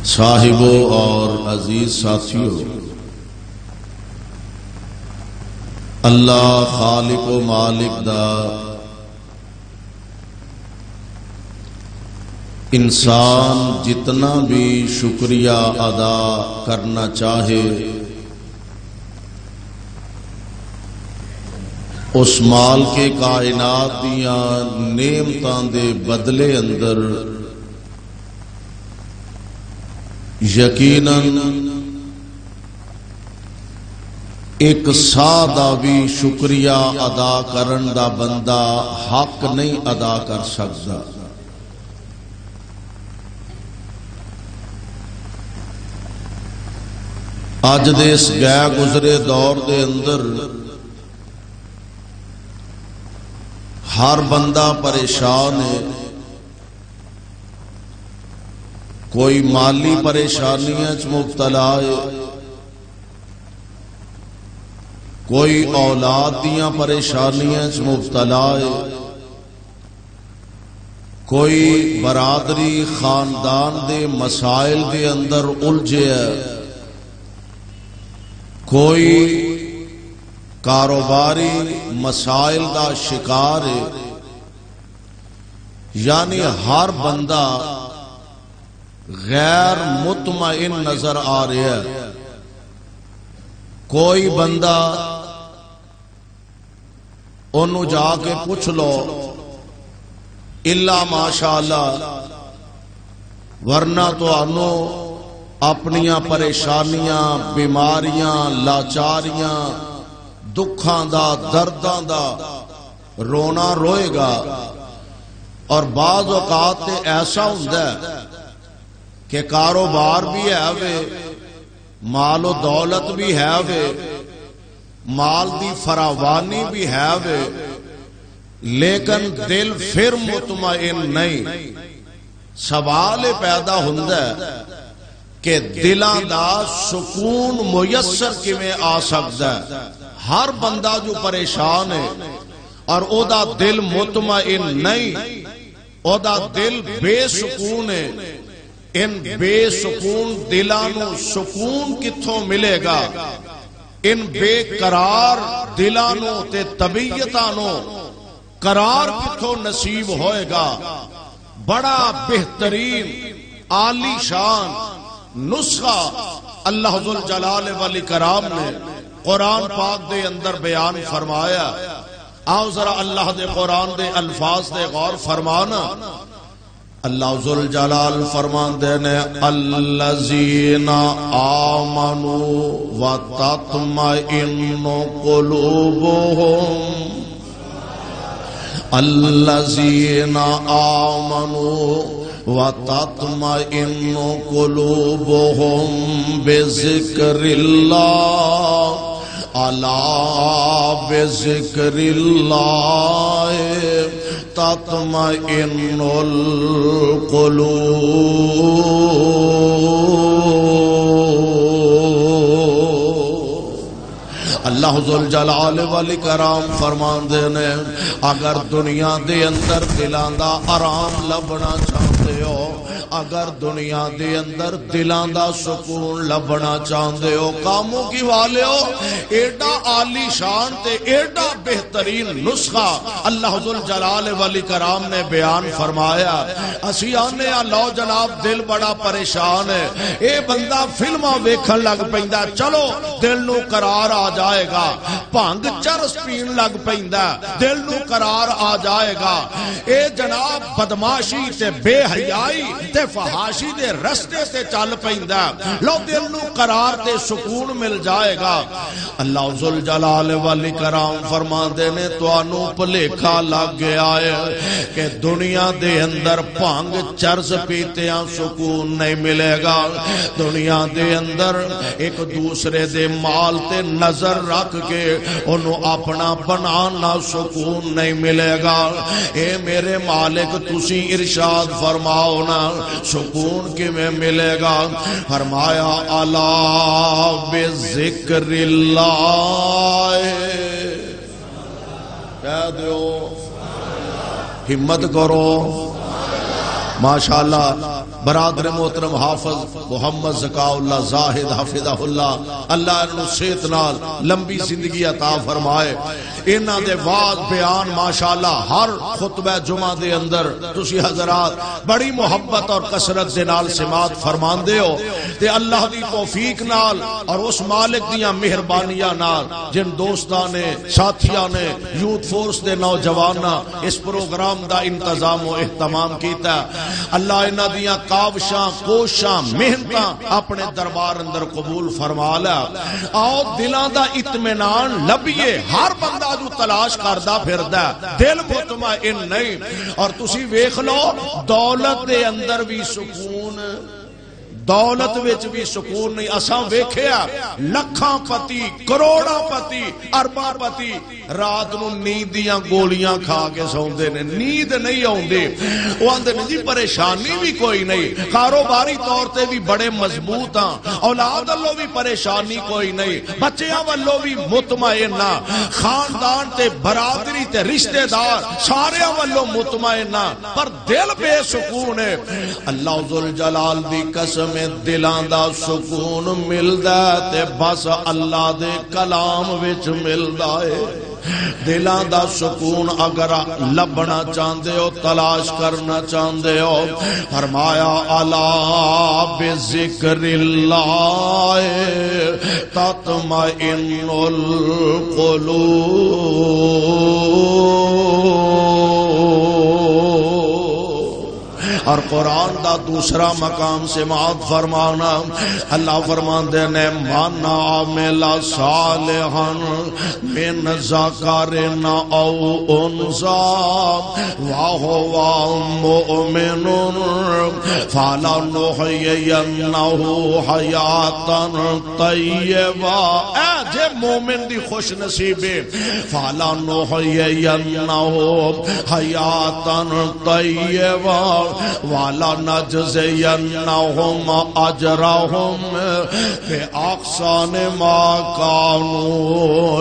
صاحبوں اور عزیز ساتھیوں، اللہ خالق و مالک دا انسان جتنا بھی شکریہ ادا کرنا چاہے اس مال کے کائنات دیاں نعمتاں دے بدلے اندر یقیناً ایک سا دا بھی شکریہ ادا کرن دا بندہ حق نہیں ادا کر سکتا۔ اج دے اس گئے گزرے دور دے اندر ہر بندہ پریشان ہے، کوئی مالی پریشانیاں مبتلا ہے، کوئی اولاد دیاں پریشانیاں مبتلا ہے، کوئی برادری خاندان دے مسائل دے اندر الجھے ہے، کوئی کاروباری مسائل دا شکار ہے۔ یعنی ہر بندہ غیر مطمئن نظر آ رہا ہے۔ کوئی بندہ انہوں جا کے پوچھ لو الا ماشاءاللہ، ورنہ تو انہوں اپنیاں پریشانیاں، بیماریاں، لاچاریاں، دکھاں دا، درداں دا رونا روئے گا۔ اور بعض اوقات ایسا ہوتا ہے کہ کاروبار بھی ہے وے، مال و دولت بھی ہے وے، مال دی فراوانی بھی ہے وے، لیکن دل پھر مطمئن نہیں۔ سوال پیدا ہوتا ہے کہ دلاں دا سکون میسر کیویں آ سکتا ہے؟ ہر بندہ جو پریشان ہے اور او دا دل مطمئن نہیں، او دا دل بے سکون ہے، ان بے سکون دلانو سکون کتھوں ملے گا؟ ان بے قرار دلانو تے طبیعتانو قرار کتھوں نصیب ہوئے گا؟ بڑا بہترین عالی شان نسخہ اللہ ذوالجلال والاکرام نے قرآن پاک دے اندر بیان فرمایا۔ آؤ ذرا اللہ دے قرآن دے الفاظ دے غور فرمانا۔ اللہ ذوالجلال فرمان دینے الذین آمنوا وتطمئن قلوبهم، الذین آمنوا وتطمئن قلوبهم بذکر اللہ، الا بذکر اللہ تطمئن القلوب۔ اللہ ذوالجلال والاکرام فرمان دینے اگر دنیا دے اندر دلان دا آرام لبنا چاہتے ہو، اگر دنیا دے اندر دلان دا سکون لبنا چاہتے ہو، کاموں کی والے ہو، ایڈا عالی شان تے ایڈا بہترین نسخہ اللہ ذوالجلال والاکرام نے بیان فرمایا۔ اسی آنے لو جناب دل بڑا پریشان ہے، اے بندہ فلمہ ویکھن لگ پیندا، چلو دل نو قرار آ جائے گا، بھنگ چرس پین لگ پیندا، دل نو قرار آ جائے گا، اے جناب بدماشی تے بے حیائی تے فحاشی دے رستے تے چل پیندا، لو دل نو قرار تے سکون مل جائے گا۔ اللہ ذوالجلال والاکرام فرماندے نے تانوں بھلیکھا لگ گیا ہے کہ دنیا دے اندر بھنگ چرس پیتیاں سکون نہیں ملے گا، دنیا دے اندر ایک دوسرے دے مال تے نظر رکھ کے انہوں اپنا بنانا سکون نہیں ملے گا۔ اے میرے مالک تسی ارشاد فرماؤ نا سکون کی میں ملے گا؟ فرمایا الا بذکر اللہ، کہہ دیو ہمت کرو ماشاءاللہ برادر محترم حافظ محمد زکا اللہ زاہد حفظہ اللہ، اللہ انہوں صحت نال لمبی زندگی عطا فرمائے. انہاں دے واز بیان ماشاءاللہ ہر خطبہ جمعہ دے اندر تسی حضرات بڑی محبت اور کثرت دے نال سماعت فرماندے ہو تے اللہ دی توفیق نال اور اس مالک دیاں مہربانیاں نال جن دوستاں نے ساتھیاں نے یوتھ فورس دے نوجواناں اس پروگرام دا انتظام و اہتمام کیتا. اللہ انہاں دیاں کاوشاں کوشاں محنتاں اپنے دربار اندر قبول فرما لے. آؤ دلاں دا اطمینان لبیے. ہر بندہ جو تلاش کردا پھردا دل مطمئن نہیں. اور تسی ویکھ لو دولت دے اندر بھی سکون، دولت وچ بھی سکون نہیں. اساں ویکھیا لکھاں پتی کروڑاں پتی ارباں پتی رات نو نیند دیاں گولیاں کھا کے سوندے نے، نیند نہیں آوندی. او آندے نے جی پریشانی بھی کوئی نہیں، کاروباری طور تے بھی بڑے مضبوط ہاں، اولاد والوں بھی پریشانی کوئی نہیں، بچیاں والوں بھی مطمئن ہاں، خاندان تے برادری تے رشتہ دار سارے والوں مطمئن ہاں، پر دل بے سکون ہے. اللہ ذوالجلال دی قسم دلاں دا سکون ملدا تے بس اللہ دے کلام وچ ملدا ہے. دلاں دا سکون اگر لبنا چاہندے ہو، تلاش کرنا چاہندے ہو، فرمایا الا بذکر اللہ تطمئن القلوب. اور قرآن دا دوسرا مقام سماعت فرمانا، اللہ فرماندے نے من عمل صالحا من ذکر او انثى وهو مؤمن فلنحيينه حیاة طیبہ. اے جے مومن دی خوش نصیبی، فلنحيينه حیاة طیبہ وَلَنَجْزِيَنَّهُمْ أَجْرَهُمْ بِأَحْسَنِ مَا كَانُوا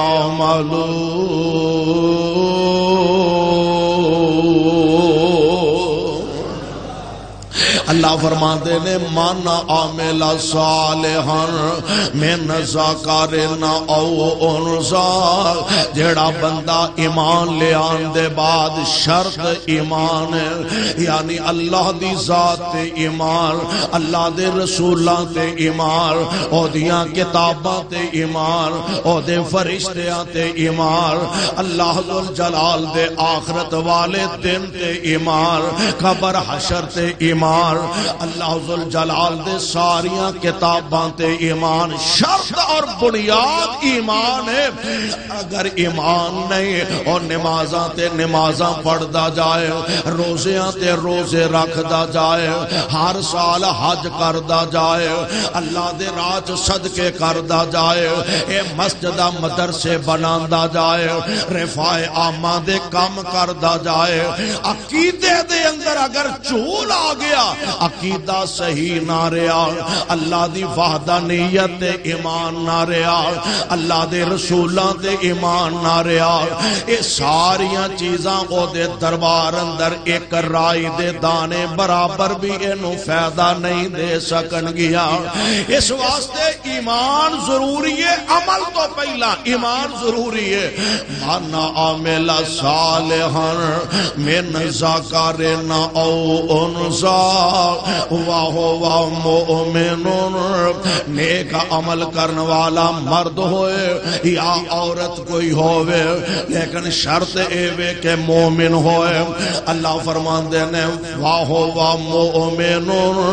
يَعْمَلُونَ. اللہ فرماتے نے من عمل صالحا من ذکر او انثى، جڑا بندہ ایمان لے آن دے بعد شرط ایمان ہے، یعنی اللہ دی ذات تے ایمان، اللہ دے رسولاں تے ایمان، او دیاں کتاباں تے ایمان، او دے فرشتیاں تے ایمان، اللہ ذوالجلال دے آخرت والے دن تے ایمان، قبر حشر تے ایمان، اللہ ذوالجلال دے ساریاں کتاباں تے ایمان. شرط اور بنیاد ایمان ہے. اگر ایمان نہیں اور نمازاں تے نمازاں پڑھدا جائے، روزیاں تے روزے رکھدا جائے، ہر سال حج کردا جائے، اللہ دے راہ چ صدقے کردا جائے، اے مسجدہ مدرسے بناندا جائے، رفاع عامہ دے کام کردا جائے، عقیدے دے اندر اگر چول آ گیا، عقیدہ صحیح نہ رہا، اللہ دی وحدانیت تے ایمان نہ رہا، اللہ دے رسولاں تے ایمان نہ رہا، اے ساریاں چیزاں او دے دربار اندر ایک رائی دے دانے برابر بھی انہوں فائدہ نہیں دے سکن گیا. اس واسطے ایمان ضروری ہے. عمل تو پہلا ایمان ضروری ہے. من عمل صالحا من ذکر او انثى وَهُوَ مُؤْمِنٌ، نیک عمل کرن والا مرد ہوئے یا عورت کوئی ہوئے، لیکن شرط اے کہ مومن ہوئے. اللہ فرماندے نے وَهُوَ مُؤْمِنٌ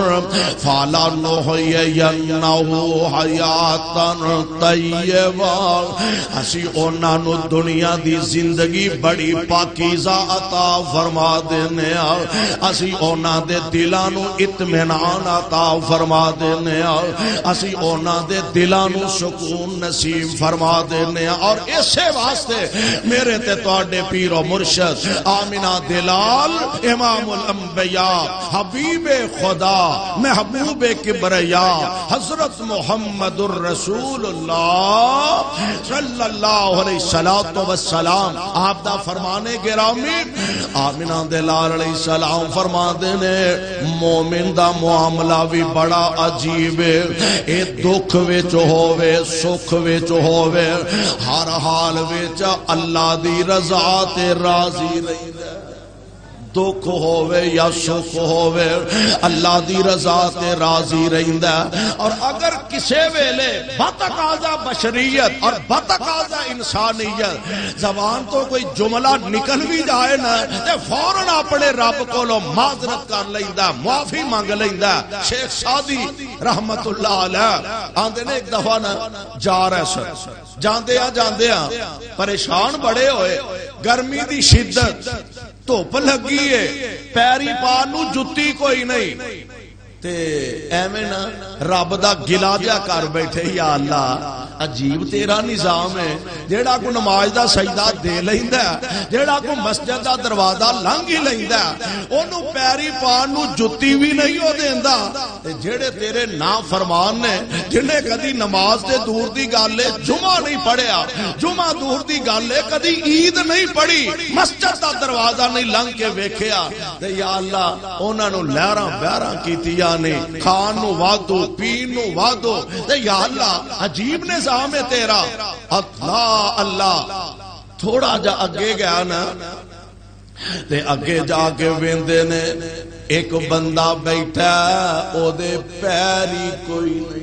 فَلَنُحْيِيَنَّهُ حَيَاةً طَيِّبَةً. اسی انہاں نو دنیا دی زندگی بڑی پاکیزہ عطا فرما دینے، اسی انہاں دے دلاں نو اطمینان عطا فرما دینے، اسی اونا دے دلان نو سکون نصیب فرما دینے. اور اسے واسطے میرے تے تواڈے پیر و مرشد آمینہ دلال امام الانبیاء انبیاء حبیب خدا محبوب کبریا حضرت محمد الرسول اللہ صلی اللہ علیہ وسلم آپ دا فرمانے گرامی آمنہ دے لال علیہ السلام فرما دینے مومن دا معاملہ بھی بڑا عجیب ہے اے دکھ وچ ہووے سکھ وچ ہووے ہر حال وچ اللہ دی رضا تے راضی رہندا دکھ ہووے یا سکھ ہووے اللہ دی رضا تے راضی رہندا اور اگر کسے ویلے بتقاضا بشریت اور بتقاضا انسانیت زبان تو کوئی جملہ نکل بھی جائے نا تے فوراً اپنے رب کولوں معذرت کر لیندا معافی مانگ لیندا شیخ سعدی رحمت اللہ علیہ آندے نے ایک دفعہ نا جا رہے سن جاندے پریشان بڑے ہوئے گرمی دی شدت دھوپ لگی ہے پیری پان نو جُتی کوئی نہیں تے ایویں نا رب دا گلا جا کر بیٹھے یا اللہ عجیب تیرا نظام ہے جیڑا کو نماز دا سجدہ دے لیندا جیڑا کو مسجد دا دروازہ لنگھ ہی لیندا اونوں پیری پان نو جُتی بھی نہیں ہو دیندا تے جیڑے تیرے نافرمان نے جنہیں کدی نماز تے دور دی گل ہے جمعہ نہیں پڑھیا جمعہ دور دی گل ہے کدی عید نہیں پڑھی مسجد دا دروازہ نہیں لنگھ کے ویکھیا تے یا اللہ انہاں نو لہراں بہراں کیتیاں نے کھان نو وادو پین نو وادو تے یا اللہ عجیب نظام ہے تیرا اللہ اللہ تھوڑا جا اگے گیا نا تے اگے جا کے ویندے نے ایک بندہ بیٹھا او دے پیری کوئی نہیں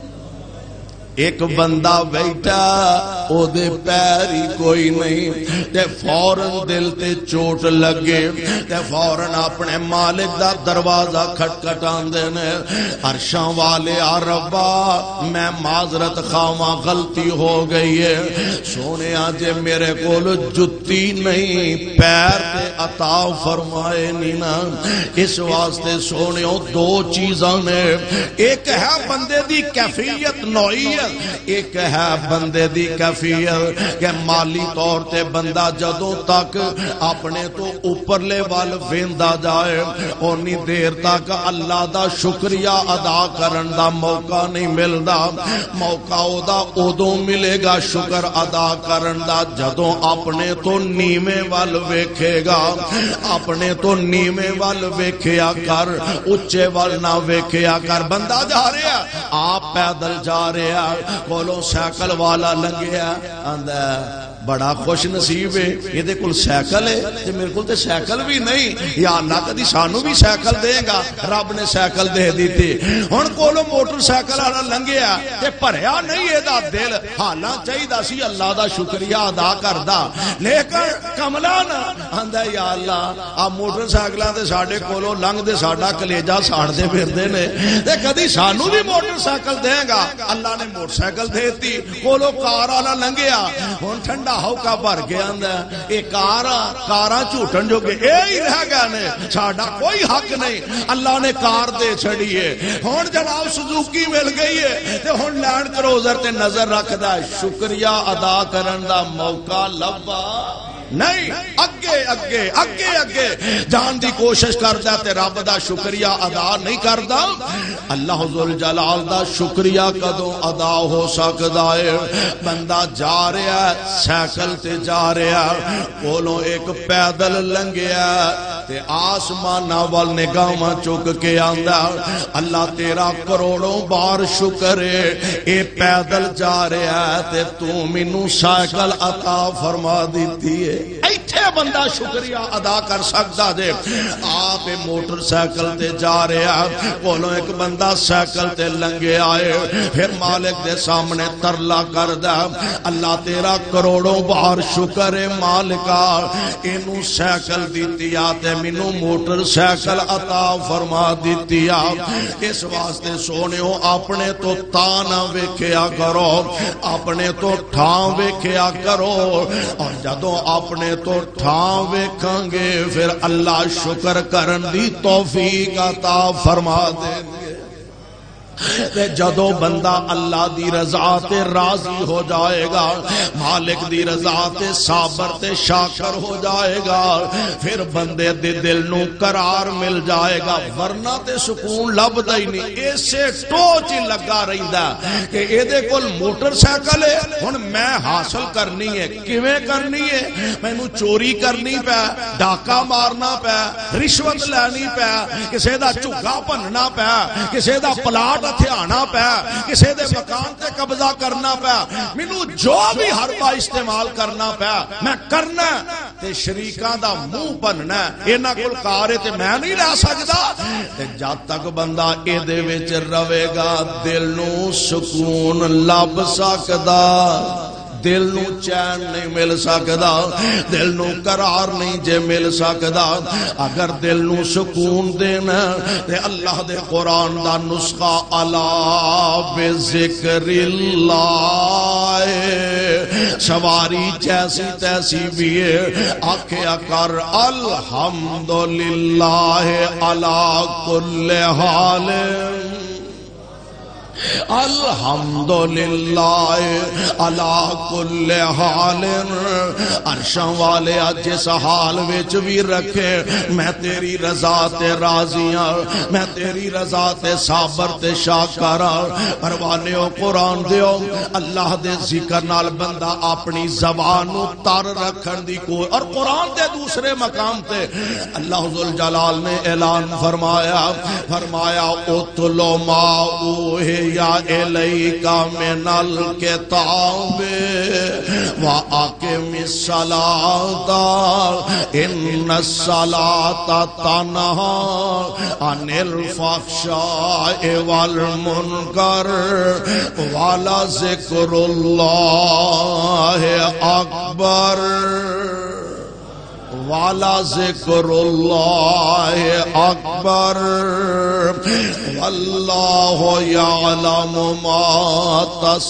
ایک بندہ بیٹھا او دے پیری کوئی نہیں تے فوراً دل تے چوٹ لگے تے فوراً اپنے مالک دا دروازہ کھٹکھٹان دینے عرشاں والے آ ربا میں معذرت خواہاں غلطی ہو گئی ہے سونے آجے میرے کول جُتی نہیں پیر تے عطا فرمائے نینا اس واسطے سونے دو چیزاں نے ایک ہے بندے دی کیفیت نوعیت ایک ہے بندے دی کیفیت کہ مالی طور تے بندہ جدوں تک اپنے تو اوپر لے وال ویندا جائے اونی دیر تک اللہ دا شکریہ ادا کرن دا موقع نہیں ملدا موقع او دا ادوں ملے گا شکر ادا کرن دا جدوں اپنے تو نیویں وال ویکھے گا اپنے تو نیویں وال ویکھیا کر اونچے وال نہ ویکھیا کر بندہ جا رہا آپ پیدل جا رہا کولوں سائیکل والا لنگیا آندا بڑا خوش نصیب ہے یہ دے کل سائیکل ہے تے میرے کل تے سائیکل بھی نہیں یا اللہ کدی سانو بھی سائیکل دے گا رب نے سائیکل دے دیتی ہن کولوں موٹر سائیکل والا لنگیا تے بھریا نہیں اے دا دل حالاں چاہیدا سی اللہ دا شکریہ ادا کردا لیکن کملا نا آندا یا اللہ آ موٹر سائیکلاں تے ساڈے کولوں لنگ دے ساڈا کلیجا ساڑدے پھردے نے تے کدی سانو بھی موٹر سائیکل دے گا اللہ نے موٹر سائیکل دیتی کولوں کار والا لنگیا ہن ٹھنڈا ہوکا بھر گیا اندر اے کاراں جھوٹن جو کہ اے ہی رہ گیا نے ساڈا کوئی حق نہیں اللہ نے کار دے چھڑی ہے ہن جناب سزوکی مل گئی ہے تے ہن لینڈ کروزر تے نظر رکھدا ہے شکریہ ادا کرن دا موقع لبا نہیں اگے اگے اگے اگے جان دی کوشش کردا تے رب دا شکریہ ادا نہیں کردا اللہ ذل جلال دا شکریہ کدوں ادا ہو سکدا ہے بندہ جا رہا ہے سائیکل تے جا رہا کولوں ایک پیدل لنگیا تے آسمان وال نگاہاں چک کے آندا اللہ تیرا کروڑوں بار شکر ہے اے پیدل جا رہا ہے تے تو مینوں سائیکل عطا فرما دیتی ہے ایتھے بندہ شکریہ ادا کر سکتا جے آپ موٹر سائیکل تے جا رہا کولوں ایک بندہ سائیکل تے لنگے آئے پھر مالک دے سامنے ترلا کردا اللہ تیرا کروڑوں بار شکر ہے مالکا اینوں سائیکل دیتی آ تے مینوں موٹر سائیکل عطا فرما دیتی آ اس واسطے سونےو اپنے تو تانا ویکھیا کرو اپنے تو ٹھاں ویکھیا کرو اور جدوں اپنے تو ٹھاں ویکھاں گے پھر اللہ شکر کرن دی توفیق عطا فرما دیں گے جدو بندہ اللہ دی رضا تے راضی ہو جائے گا، مالک دی رضا تے صابر تے شاکر ہو جائے گا، پھر بندے دے دل نو قرار مل جائے گا، ورنہ تے سکون لبدا ہی نہیں۔ ایسے ٹوچ ہی لگا رہندا کہ اے دے کول موٹر سائیکل ہے، ہن میں حاصل کرنی ہے، کیویں کرنی ہے؟ مینوں چوری کرنی پے، ڈاکہ مارنا پے، رشوت لینی پے، کسے دا جھگا بننا پے، کسے دا پلاٹ ہتھیانا پے، کسے دے مکان تے قبضہ کرنا پے، مینوں جو بھی حربہ استعمال کرنا پے میں کرنا تے شریکاں دا منہ بننا، انہاں کول کار تے میں نہیں رہ سکدا۔ تے جد تک بندہ اے دے وچ رہے گا دل نو سکون لب سکدا، دل نو چین نہیں مل سکدا، دل نو قرار نہیں جے مل سکدا۔ اگر دل نو سکون دینا تے اللہ دے قرآن دا نسخہ الا بذکر اللہ، سواری جیسی تیسی بھی ہے، آکھیا کر الحمدللہ علی کل حال، الحمدللہ علی کل حال۔ عرشاں والے جس حال وچ بھی رکھے، میں تیری رضا تے راضی ہاں، میں تیری رضا تے صابر تے شاکر ہاں۔ پروانیو قرآن دیو، اللہ دے ذکر نال بندہ اپنی زبان نو تر رکھن دی کوئی، اور قرآن دے دوسرے مقام تے اللہ ذوالجلال نے اعلان فرمایا اتلو ما اوحی یا الیکا من الکتاب وَأَقِمِ الصَّلَاةَ إِنَّ الصَّلَاةَ تَنْهَىٰ عَنِ الْفَحْشَاءِ وَالْمُنكَرِ وَلَذِكْرُ اللَّهِ أَكْبَرُ وَلَذِكْرُ اللَّهِ أَكْبَرُ وَاللَّهُ يَعْلَمُ مَا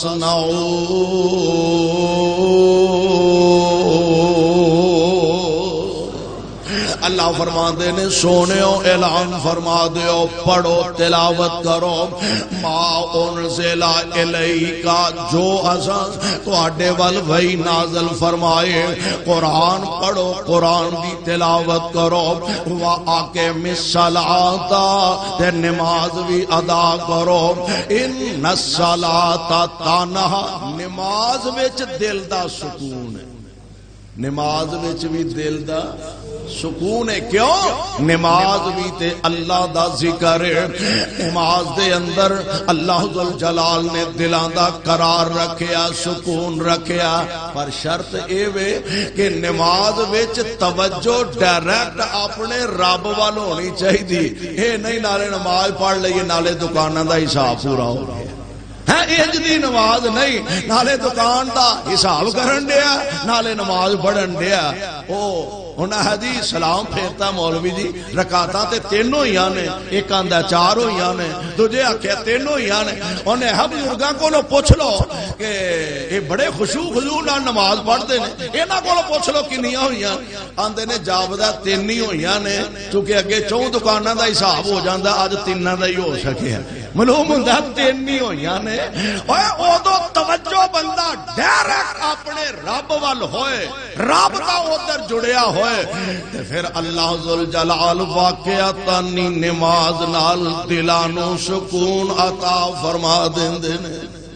تَصْنَعُونَ۔ اللہ فرما دے نے سونےو اعلان فرما دیو، پڑھو تلاوت کرو، ما انزل الیکا، جو اساں تواڈے ول وحی نازل فرمائے، قرآن پڑھو، قرآن دی تلاوت کرو، وَأَقِمِ الصَّلَاةَ، تے نماز بھی ادا کرو، ان الصلاۃ تنہا، نماز وچ دل دا سکون ہے، نماز وچ بھی دل دا سکون ہے۔ کیوں؟ نماز بھی تے اللہ دا ذکر ہے، نماز دے اندر اللہ ذوالجلال نے دلاں دا قرار رکھیا، سکون رکھیا، پر شرط اے وے کہ نماز وچ توجہ ڈائریکٹ اپنے رب وال ہونی چاہیے، اے نہیں نالے نماز پڑھ لئیے نالے دکاناں دا حساب پورا ہو گیا ہے، انج دی نماز نہیں، نالے دکان دا حساب کرن دیا، نالے نماز پڑھن دیا۔ او انہاں حدیث سلام پھیرتا مولوی جی رکعتاں تے تینوں ہی آنے، ایک آندہ چاروں ہی آنے، تجھے آکھیا تینوں ہی آنے۔ انہیں ہم بزرگاں کو پوچھ لو کہ یہ بڑے خضوع نال نماز پڑھتے ہیں، انہاں کو پوچھ لو کنیاں ہوئی آندے نے جاوزہ تین ہی ہوئی نے، چونکہ اگے چون دکاناں دا حساب ہو جاندا، اج تیناں دا ہی ہو سکے ہے، معلوم ہوندا تین ہی ہوئی نے۔ اوے اودو توجہ بندہ ڈائریکٹ اپنے رب وال ہوئے، رب دا ادھر جڑیا ہوئے، تے پھر اللہ ذوالجلال واقعتاً نماز نال دلانو سکون عطا فرما دیندے نے۔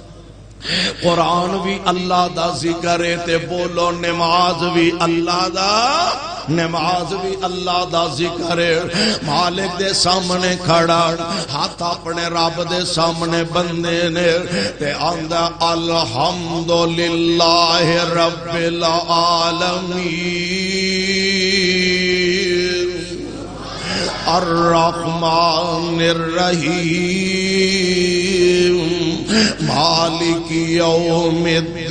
قرآن بھی اللہ دا ذکر ہے تے بولو نماز بھی اللہ دا، نماز بھی اللہ دا ذکر ہے۔ مالک دے سامنے کھڑا ہاتھ اپنے رب دے سامنے بندے نے تے آندا الحمدللہ رب العالمین الرحمن الرحیم مالک یوم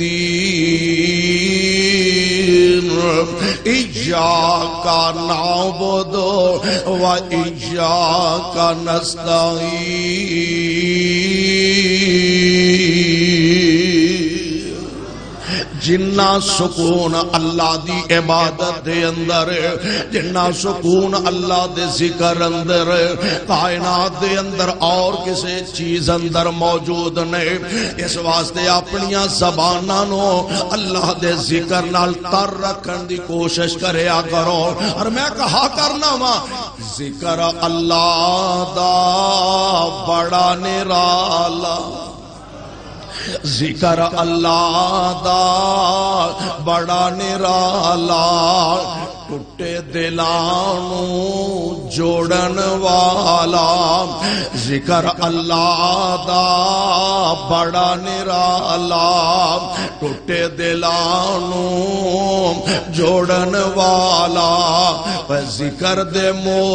الدین ایاک نعبد و ایاک نستعین۔ جنہ سکون اللہ دی عبادت دے اندر، جنہ سکون اللہ دے ذکر اندر، کائنات دے اندر اور کسی چیز اندر موجود نہیں۔ اس واسطے اپنیاں زباناں نو اللہ دے ذکر نال تر رکھن دی کوشش کریا کرو۔ اور میں کہا کرنا وا ذکر اللہ دا بڑا نرالا، ذکر اللہ دا بڑا نرالا، ٹوٹے دلانو جوڑن والا، ذکر اللہ دا بڑا نرالا، ٹوٹے دلانو جوڑن والا، ذکر دے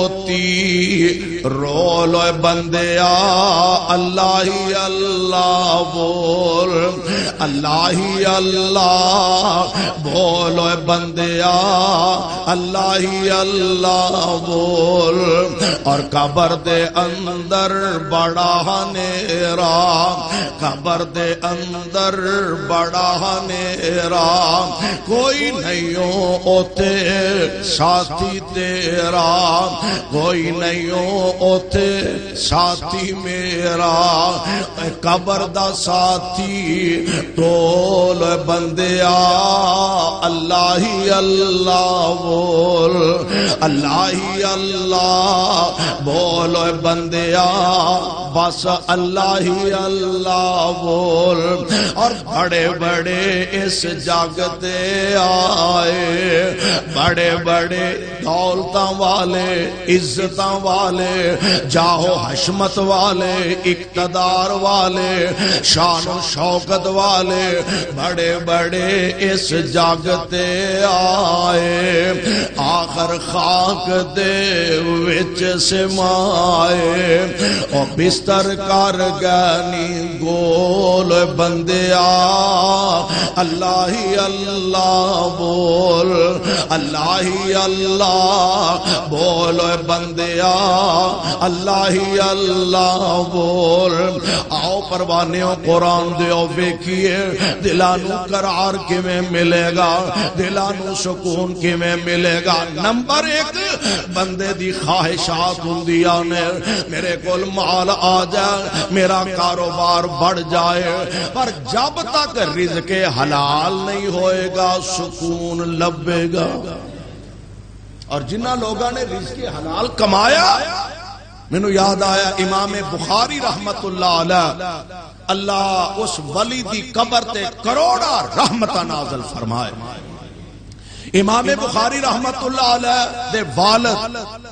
موتی رولو بندیا اللہ ہی اللہ بول، اللہ ہی اللہ بولو بندیا اللہ ہی اللہ بول۔ اور قبر دے اندر بڑا نیرا، قبر دے اندر بڑا نیرا، کوئی نہیں اوتے ساتھی تیرا، کوئی نہیں اوتے ساتھی میرا، قبر دا ساتھی ٹول بندیا اللہ ہی اللہ بول، اللہ ہی اللہ بول بندیا بس اللہ ہی اللہ بول۔ اور بڑے بڑے اس جگ دے آئے، بڑے بڑے دولتاں والے، عزتاں والے، جاہو حشمت والے، اقتدار والے، شان و شوکت والے، بڑے بڑے اس جگ تے آئے، آخر خاک دے وچ سمائے، او بستر کر گنی گول بندیا اللہ ہی اللہ بول، اللہ ہی اللہ بول بندیا اللہ ہی اللہ بول۔ آؤ پروانیوں قرآن دیو ویکھیے دلانو قرار کیویں ملے گا، دلانو سکون کیویں ملے گا۔ نمبر ایک بندے دی خواہشات ہوندیاں نے، میرے کول مال آ جائے، میرا کاروبار بڑھ جائے، پر جب تک رزق حلال نہیں ہوئے گا سکون لبے گا۔ اور جنہ لوگاں نے رزق حلال کمایا، مینوں یاد آیا امام بخاری رحمت اللہ علیہ، اللہ اس ولی دی قبر تے کروڑا رحمتہ نازل فرمائے۔ امام بخاری رحمت اللہ علیہ دے والد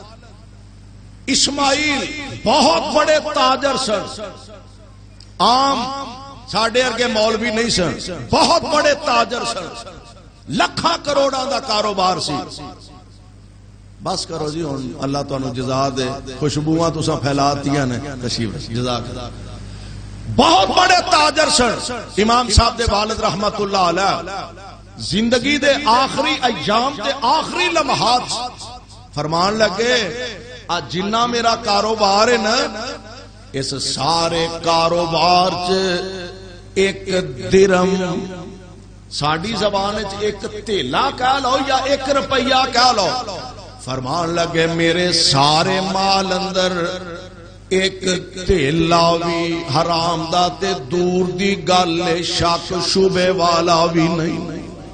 اسماعیل بہت بڑے تاجر سن، عام ساڑھے ارگے مولوی نہیں سن، بہت بڑے تاجر سن، لکھاں کروڑاں دا کاروبار سی۔ بس کرو جی ہن اللہ تانوں جزا دے، خوشبوواں تساں پھیلاتیاں نے، تشریف جزاک اللہ۔ بہت بڑے تاجر سن امام صاحب دے والد رحمت اللہ علیہ، زندگی دے آخری ایام تے آخری لمحات فرمان لگے جنہ میرا کاروبار ہے نا، اس سارے کاروبار چ ایک درم، ساڈی زبان چ ایک تیلا کہہ لو یا ایک روپیہ کہہ لو، فرمان لگے میرے سارے مال اندر ایک تیلا بھی حرام دا تے دور دی گل شک شبے والا بھی نہیں۔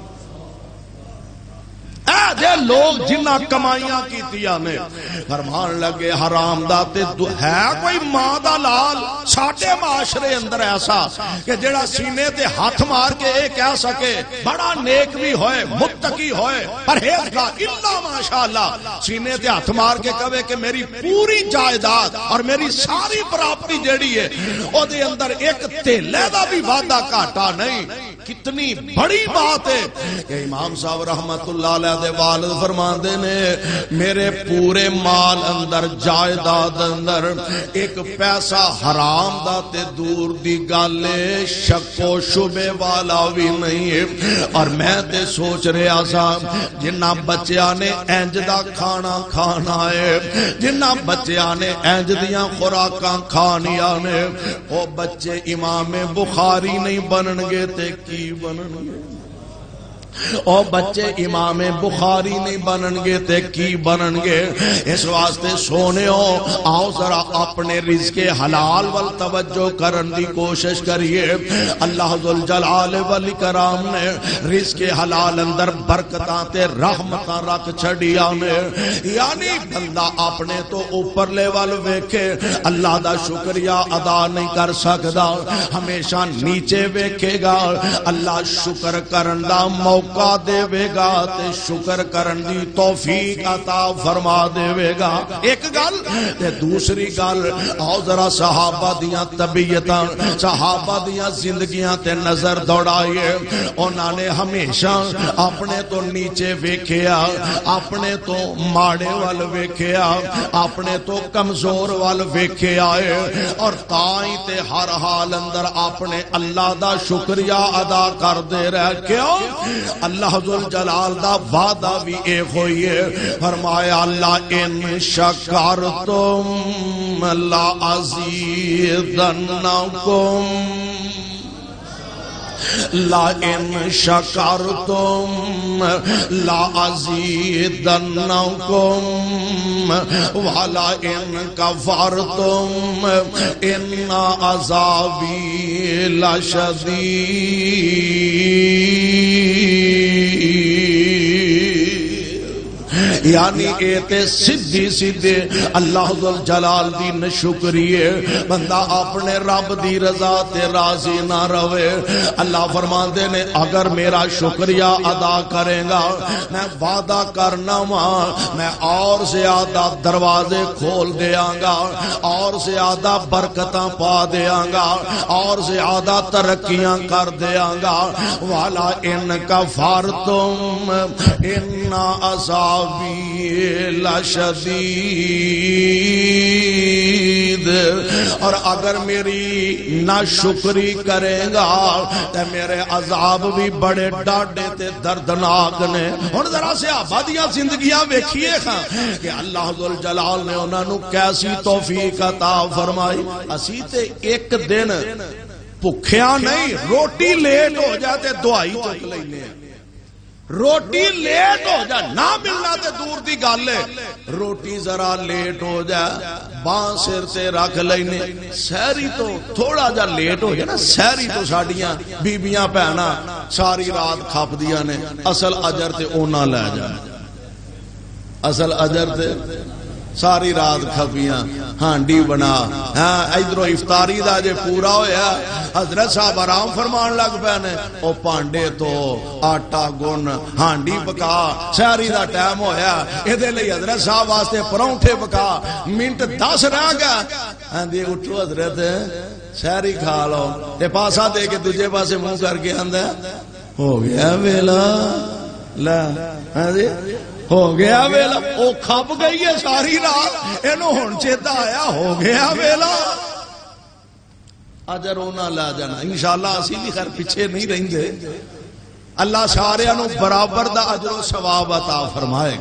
جے لوگ جنہ کمائیاں کیتیاں نے، فرمان لگے حرام دا تے ہے کوئی ماں دا لال ساڈے معاشرے اندر ایسا کہ جڑا سینے تے ہاتھ مار کے اے کہہ سکے بڑا نیک بھی ہوئے، متقی ہوئے، پرہیزگار، الا ماشاءاللہ سینے تے ہاتھ مار کے کہے کہ میری پوری جائیداد اور میری ساری پراپرٹی جیڑی ہے او دے اندر ایک تیلے دا بھی وعدہ گھاٹا نہیں۔ کتنی بڑی بات ہے کہ امام صاحب رحمت اللہ علیہ دے والد فرماندے نے میرے پورے مال اندر جائیداد اندر ایک پیسہ حرام دا تے دور دی گل شک و شبے والا بھی نہیں ہے۔ اور میں تے سوچ رہا سا جنہ بچیاں نے انج دا کھانا کھانا ہے، جنہ بچیاں نے انج دیاں خوراکاں کھانیاں نے، وہ بچے امام بخاری نہیں بنن گے تے کی بنن گے؟ او بچے امام بخاری نہیں بنن گے تے کی بنن گے؟ اس واسطے سونے آؤ ذرا اپنے رزق حلال وال توجہ کرن دی کوشش کریے۔ اللہ ذوالجلال والاکرام نے رزق حلال اندر برکتاں تے رحمتاں رکھ چھڑیا نے، یعنی بندہ اپنے تو اوپر لیول ویکھے اللہ دا شکریہ ادا نہیں کر سکدا، ہمیشہ نیچے ویکھے گا اللہ شکر کرن دا موقع دے گا تے شکر کرن دی توفیق عطا فرما دے گا۔ ایک گل تے دوسری گل آؤ ذرا صحابہ دیاں طبیعتاں صحابہ دیاں زندگیاں تے نظر دوڑائیے۔ انہاں نے ہمیشہ اپنے تو نیچے ویکھیا، اپنے تو ماڑے وال ویکھیا، اپنے تو کمزور وال ویکھیا اور تائیں تے ہر حال اندر اپنے اللہ دا شکریہ ادا کر دے رہے۔ کیوں؟ اللہ ذوالجلال دا وعدہ بھی ایک ہوئی ہے، فرمایا اللہ ان شکرتم لازیدنکم لئن شکرتم لازیدنکم ولئن کفرتم ان عذابی لشدید۔ یعنی ایتے سدھی سدھے اللہ ذوالجلال دی نشکریے بندہ اپنے رب دی رضا تے راضی نہ رہے۔ اللہ فرماندے نے اگر میرا شکریہ ادا کرے گا میں وعدہ کرنا ہوں میں اور زیادہ دروازے کھول دیاں گا، اور زیادہ برکتاں پا دیاں گا، اور زیادہ ترقیاں کر دیاں گا۔ والا ان کفرتم ان عذابی لشدید، اور اگر میری ناشکری کرے گا تو میرے عذاب بھی بڑے ڈاڈے تے دردناک نے۔ ہن ذرا صحابہ دیاں زندگیاں ویکھیے کہ اللہ ذوالجلال نے انہاں نو کیسی توفیق عطا فرمائی۔ اسی تے ایک دن بھکھیاں نہیں، روٹی لیٹ ہو جاتے دعائی چک لینے ہیں، روٹی لیٹ ہو جائے نہ ملنا تے دور دی گل ہے، روٹی ذرا لیٹ ہو جائے باں سر تے رکھ لینے، سحری تو تھوڑا جا لیٹ ہو جائے نا، سحری تو ساڈیاں بیبیاں پہنا ساری رات کھپ دیا نے، اصل اجر تے اونا لے جائے، اصل اجر تے ساری رات کھپیاں ہانڈی بنا ہاں ادھروں افطاری دا جے پورا ہویا حضرت صاحب آرام فرمان لگ پے نے او پانڈے تو آٹا گن ہانڈی پکا سحری دا ٹائم ہویا ایدے لئی حضرت صاحب واسطے پرونٹھے پکا منٹ 10 رہ گیا آندھی اٹھو حضرت سحری کھا لو تے پاسا دے کے تجھے پاسے منہ کر کے آندھا ہو گیا ویلا لا ہاں جی ہو گیا ویلا او کھپ گئی ہے ساری رات اینو ہن چیتا آیا ہو گیا ویلا اجر اونا لا جانا انشاءاللہ اسی بھی خیر پیچھے نہیں رہیں گے اللہ سارے انو برابر دا اجر و ثواب عطا فرمائے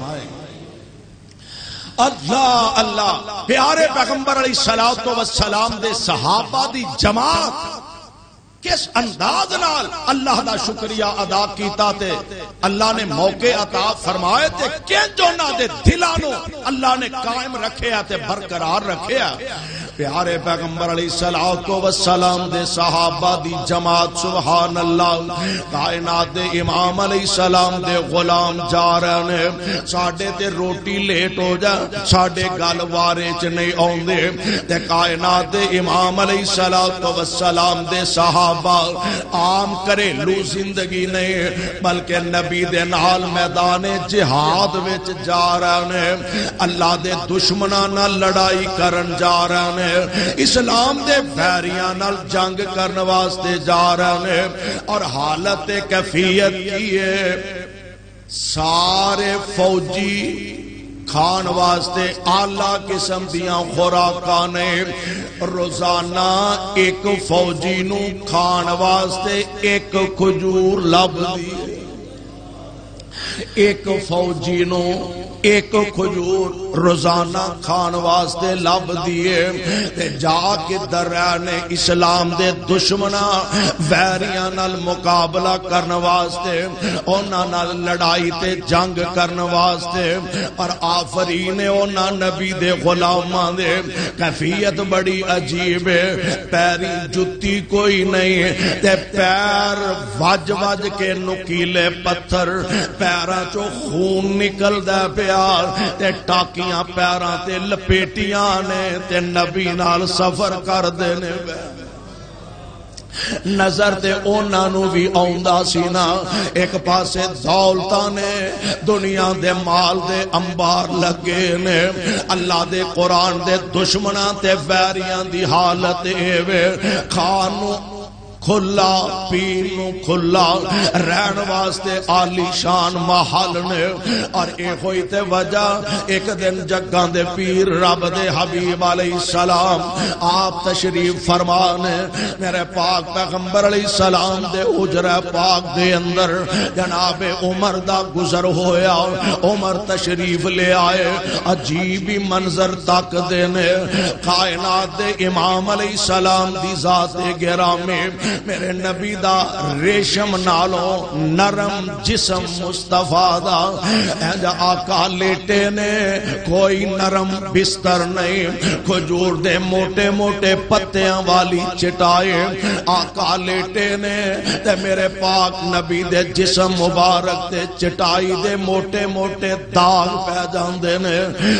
اللہ اللہ پیارے پیغمبر علیہ السلام دے صحابہ دی جماعت کس انداز نال اللہ دا شکریہ ادا کیتا تے اللہ نے موقع عطا فرمائے تے کنج انہاں دے دلاں نو اللہ نے قائم رکھیا تے برقرار رکھیا پیارے پیغمبر علیہ السلام دے صحابہ دی جماعت سبحان اللہ کائنات دے امام علیہ السلام دے غلام جا رہے نے ساڈے تے روٹی لیٹ ہو جا ساڈے گل وارے چ نہیں اوندے تے کائنات دے امام علیہ السلام دے صحابہ عام گھریلو زندگی نہیں بلکہ نبی دے نال میدان جہاد وچ جا رہے نے اللہ دے دشمناں نال لڑائی کرن جا رہے نے اسلام دے بیریاں نال جنگ کرن واسطے جا رہے نے اور حالت کیفیت کی ہے سارے فوجی کھان واسطے اعلیٰ قسم دیاں خوراکاں نے روزانہ ایک فوجی نو کھان واسطے ایک کھجور لب دی ایک فوجی نو ایک کھجور روزانہ کھان واسطے لب دیے تے جا کے درنے اسلام دے دشمنا ویریاں نال مقابلہ کرن واسطے انہاں نال لڑائی تے جنگ کرن واسطے اور آفرین انہاں نبی دے غلاماں دے کیفیت بڑی عجیب ہے پیری جتی کوئی نہیں تے پیر وج وج کے نکیلے پتھر پیراں چوں خون نکل دے پیار تے ٹاکیاں پیراں تے لپیٹیاں نے تے نبی نال سفر کر دینے نظر تے اونا نو بھی آؤندا سینا ایک پاسے دولتاں نے دنیا دے مال دے انبار لگے نے اللہ دے قرآن دے دشمناں تے ویریاں دی حالت ایوے کھانو کھلا پینو کھلا رہن واسطے عالی شان محل نے اور ایک ہوئی تے وجہ ایک دن جگان دے پیر رب دے حبیب علیہ السلام آپ تشریف فرمانے میرے پاک پیغمبر علیہ السلام دے حجرہ پاک دے اندر جناب عمر دا گزر ہویا عمر تشریف لے آئے عجیبی منظر تک دینے کائنات دے امام علیہ السلام دی ذات گرامی میرے نبی دا ریشم نالوں نرم جسم مصطفیٰ دا ایجا آقا لیٹے نے کوئی نرم بستر نہیں کھجور دے موٹے موٹے پتیاں والی چٹائے آقا لیٹے نے تے میرے پاک نبی دے جسم مبارک تے چٹائی دے موٹے موٹے داغ پہ جاندے نے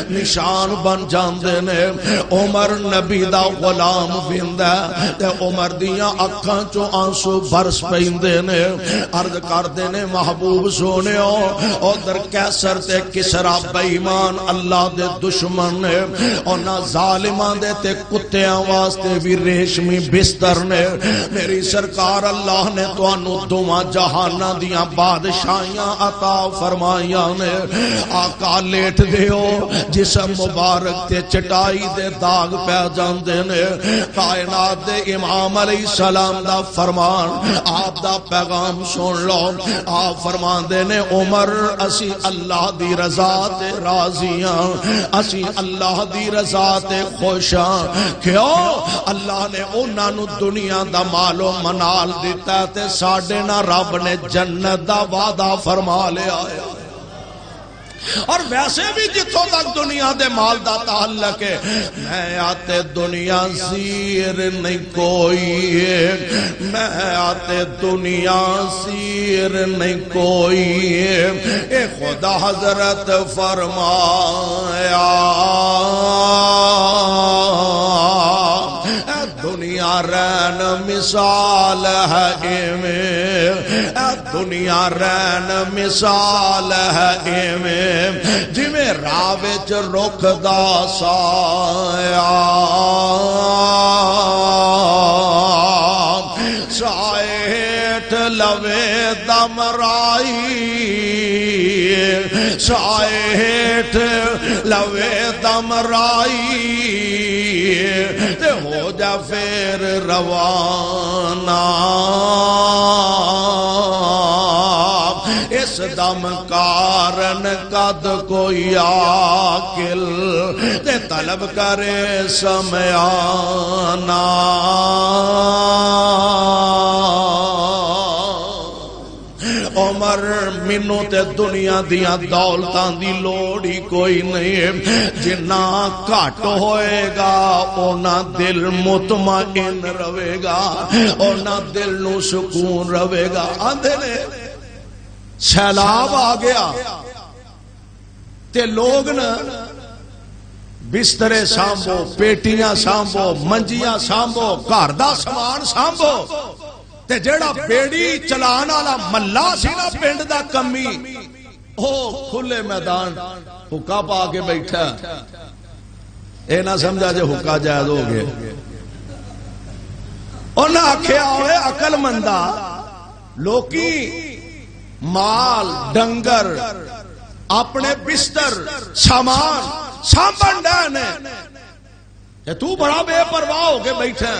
نشان بن جاندے نے عمر نبی دا غلام بندہ تے عمر دیاں اکھاں چو آنسو برس پیندے نے عرض کردے نے محبوب سونے او در کیسر تے کسرا بیمان اللہ دے دشمن نے اور نہ ظالمان دے تے کتیاں واسطے بھی ریشمی بستر نے میری سرکار اللہ نے تو انو دوما جہانہ دیاں بادشاہیاں عطا فرمائیاں نے آقا لیٹ دیو جسم مبارک تے چٹائی دے داغ پہ جاندے نے کائنات دے امام علیہ السلام دا فرمان آپ دا پیغام سن لو آپ فرمان دینے عمر اسی اللہ دی رضا تے راضیاں اسی اللہ دی رضا تے خوشاں کیوں اللہ نے انہاں نو دنیا دا مال و منال دیتا تے ساڈے نا رب نے جنت دا وعدہ فرما لیا ہے اور ویسے بھی جتوں تک دنیا دے مال دا تعلق ہے میں آتے دنیا سیر نہیں کوئی میں آتے دنیا سیر نہیں کوئی اے خدا حضرت فرمایا دنیا رین مثال ہے ایویں دنیا رین مثال ہے ایویں جویں راہ وچ رکھ دا سایہ سائے ہیٹھ لوے دم رائی سائے ہیٹھ لوے دم رائی تے ہو جا پھر روانہ اس دم کارن قد کوئی عاقل تے طلب کرے سمیانا عمر منو تے دنیا دیاں دولتاں دی لوڑی کوئی نہیں جنہ کٹ ہوئے گا اونا دل مطمئن روے گا اونا دل نو سکون روے گا آندھے نے سیلاب آ گیا تے لوگ نا بسترے سامبو پیٹیاں سامبو منجیاں سامبو گھر دا سامان سامبو تے جیڑا بیڑی چلان والا ملا سی نا پنڈ دا کمی او کھلے میدان حکا پا کے بیٹھا اے نہ سمجھا جے حکا جائز ہو گئے انہاں آکھیا ہوئے عقل مندہ لوکی مال ڈنگر اپنے بستر سامان سامبن ڈانے کہ تو بڑا بے پرواہ ہو کے بیٹھا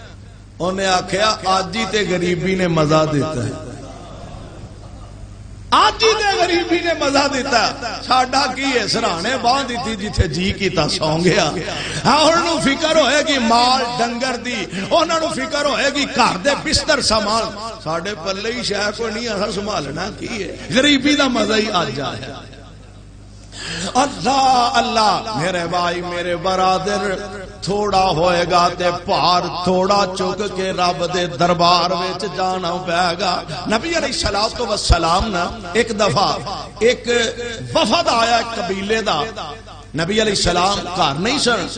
انہیں آکھیا آجی تے غریبی نے مزہ دیتا ہے آج ہی دے غریبی نے مزہ دیتا ساڈا کی ہے سرانے باہ دیتی جتھے جی کیتا سو گیا انہوں فکر ہوئے گی مال ڈنگر دی انہوں فکر ہوئے گی گھر دے بستر سامان ساڈے پلے ہی شے کوئی نہیں اساں سنبھالنا کی ہے غریبی دا مزہ ہی آج ہے اللہ اللہ میرے بھائی میرے برادر تھوڑا ہوئے گا تے پار تھوڑا چک کے رب دے دربار وچ جانا پے گا نبی علیہ السلام نا ایک دفعہ ایک وفد آیا قبیلے دا نبی علیہ السلام گھر نہیں سن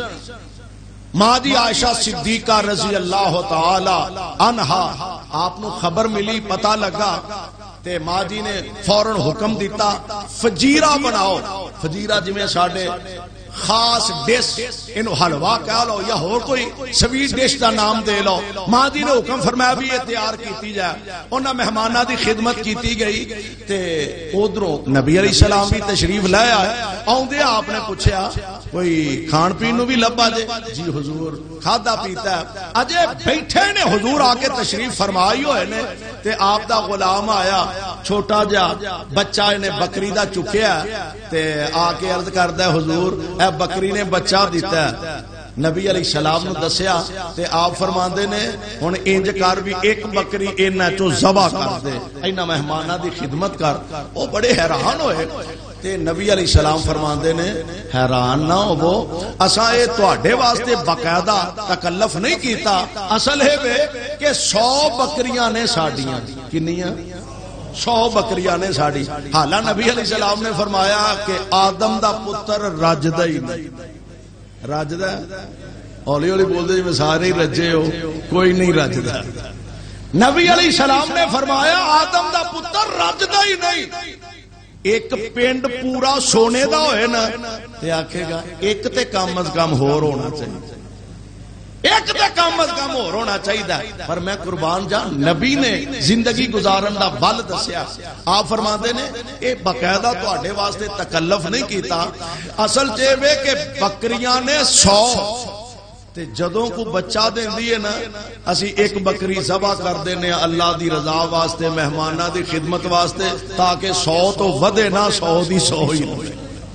ماں دی عائشہ صدیقہ رضی اللہ تعالی عنہا آپ نو خبر ملی پتہ لگا تے ماں جی نے فوراً حکم دیتا فجیرہ بناؤ فجیرہ جی میں ساڑھے خاص ڈیس انہوں حلوہ کہہ لو یا ہو کوئی سویٹ ڈیش دا نام دے لو ماں جی نے حکم فرمایا بھی یہ تیار کیتی جائے انہاں مہمانہ دی خدمت کیتی گئی تے ادھروں نبی علیہ السلام بھی تشریف لائے آئے آؤں دے آپ نے پوچھا کوئی کھان پینو بھی لبا دے جی حضور کھادا پیتا ہے اجے بیٹھے نے حضور آکے تشریف فرمائی ہوئے نے تے آپ دا غلام آیا چھوٹا جا بچہ انہیں بکری دا چکیا تے آکے عرض کردہ حضور اے بکری نے بچہ دیتا ہے نبی علیہ السلام نے دسیا تے آپ فرماندے نے ہن انج کر بھی ایک بکری انہاں چوں ذبح کر دے انہاں مہماناں دی خدمت کر او بڑے حیران ہوئے تے نبی علیہ السلام فرماندے نے حیران نہ ہوو اساں اے تواڈے واسطے باقاعدہ تکلف نہیں کیتا اصل ہے وے کہ 100 بکریاں نے ساڈیاں کنیاں 100 بکریاں نے ساڑی حالا نبی علیہ السلام نے فرمایا کہ آدم دا پتر رجدہ ہی نہیں رجدہ اولی اولی بول دے جی میں سارے رجے ہو کوئی نہیں رجدہ نبی علیہ السلام نے فرمایا آدم دا پتر رجدہ ہی نہیں ایک پینڈ پورا سونے دا ہوئے نا تے آکھے گا ایک تے کم از کم ہور ہونا چاہیے ایک تے کم از کم ہور ہونا چاہیے پر میں قربان جان نبی نے زندگی گزارن دا بل دسیا آپ فرماندے نے اے باقاعدہ تواڈے واسطے تکلف نہیں کیتا اصل جے وے کہ بکریاں نے 100 تے جدوں کو بچہ دیندی ہے نا اسی ایک بکری ذبح کر دینے اللہ دی رضا واسطے مہماناں دی خدمت واسطے تاکہ 100 تو ودے نہ 100 دی 100 ہی ہوئے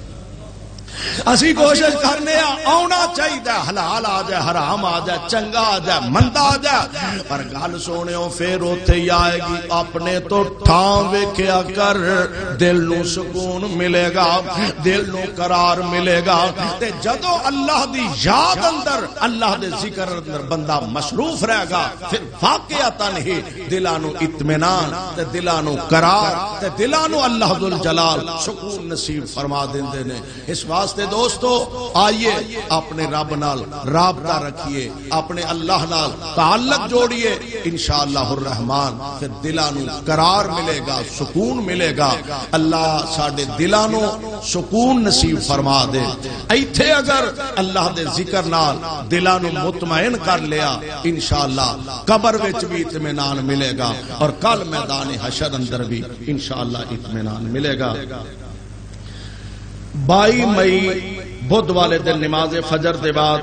اسی کوشش کرنے آنا چاہیے حلال آ جائے حرام آ جائے چنگا آ جائے مندا آ جائے پر گل سونےو پھر اوتھے ہی آئے گی اپنے تو ٹھاں ویکھیا کر دل نو سکون ملے گا دل نو قرار ملے گا تے جدو اللہ دی یاد اندر اللہ دے ذکر اندر بندہ مصروف رہے گا پھر واقعتاً ہی دلاں نو اطمینان تے دلاں نو قرار تے دلاں نو اللہ ذوالجلال سکون نصیب فرما دیندے نے اس واسطے دوستو آئیے اپنے رب نال رابطہ رکھیے اپنے اللہ نال تعلق جوڑیے انشاءاللہ الرحمن پھر دلانو قرار ملے گا سکون ملے گا اللہ ساڑے دلانو سکون نصیب فرما دے ایتھے اگر اللہ دے ذکر نال دلانو مطمئن کر لیا انشاءاللہ قبر وچ بھی اطمینان ملے گا اور کل میدان حشر اندر بھی انشاءاللہ اطمینان ملے گا 22 مئی بدھ والے دن نماز فجر دے بعد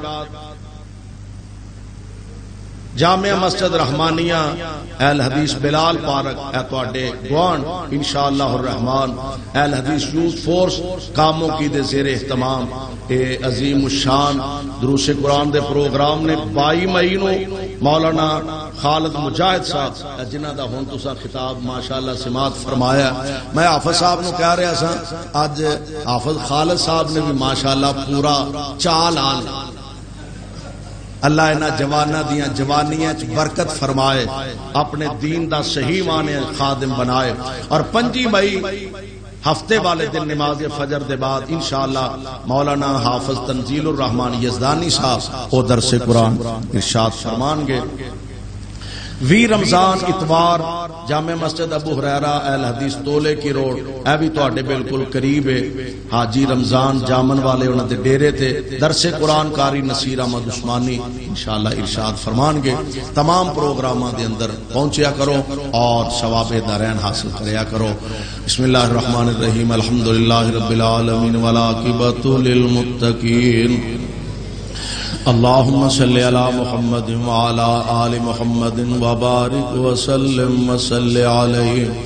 جامعہ مسجد رحمانیہ اہل حدیث بلال پارک اے تواڈے گوان انشاءاللہ الرحمن اہل حدیث یوتھ فورس کاموں کی دے زیر اہتمام اے عظیم الشان دروس قرآن دے پروگرام نے 22 مئی نو مولانا خالد مجاہد صاحب جنہ دا ہون تسا خطاب ماشاءاللہ سماعت فرمایا میں حافظ صاحب نو کہہ رہا سا اج حافظ خالد صاحب نے بھی ماشاءاللہ پورا چال آن اللہ انہاں جواناں دیاں جوانیاں چ برکت فرمائے اپنے دین دا صحیح معنی خادم بنائے اور 5 مئی ہفتے والے دن نماز فجر دے بعد انشاءاللہ مولانا حافظ تنزیل الرحمن یزدانی صاحب او درس قرآن ارشاد فرمان گے 20 رمضان اتوار جامع مسجد ابو ہریرہ اہل حدیث تولے کی روڈ اے بھی تواڈے بالکل قریب ہے حاجی رمضان جامن والے انہاں دے ڈیرے تے درس قرآن قاری نصیر احمد عثمانی انشاءاللہ ارشاد فرمان گے تمام پروگراماں دے اندر پہنچیا کرو اور ثواب دارین حاصل کریا کرو بسم اللہ الرحمن الرحیم الحمدللہ رب العالمین والعاقبۃ للمتقین اللهم صل على محمد وعلى آل محمد وبارك وسلم وصل عليه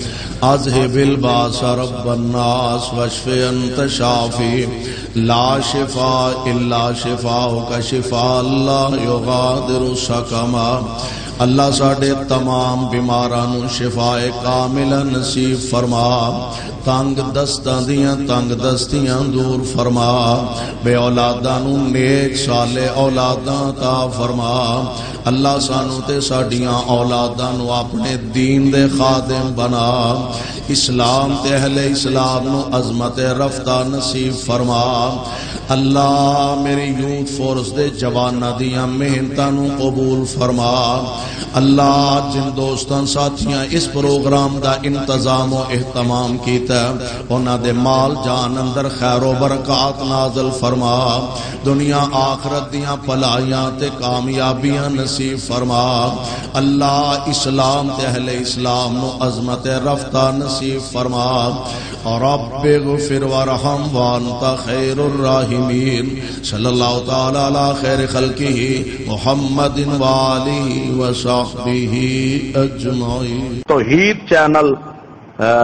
اذهب الباس رب الناس واشف انت شافی لا شفاء الا شفاؤک شفاء لا یغادر سقما۔ اللہ ساڈے تمام بیماراں نو شفاء کامل نصیب فرما، تنگ دستاں دیاں تنگ دستیاں دور فرما، بے اولاداں نو نیک صالح اولاداں عطا فرما۔ اللہ سانو تے ساڈیاں اولاداں نو اپنے دین دے خادم بنا، اسلام تے اہل اسلام نو عظمت رفتہ نصیب فرما۔ اللہ میری یوتھ فورس دے جواناں دیاں محنتاں نو قبول فرما۔ اللہ جن دوستان ساتھیاں اس پروگرام دا انتظام و اہتمام کیتا انہاں دے مال جان اندر خیر و برکات نازل فرما، دنیا آخرت دیاں بھلائیاں تے کامیابیاں نصیب فرما۔ اللہ اسلام تے اہل اسلام نو عظمت رفتہ نصیب فرما۔ رب اغفر وارحم وانت خیر الراحمین۔ صلی اللہ تعالی علی خیر خلقہ محمد وآلہ وصحبہ اجمعین۔ توحید چینل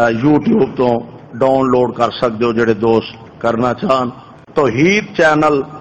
یوٹیوب تو ڈاؤن لوڈ کر سکتے ہو جڑے دوست کرنا چاہن۔ توحید چینل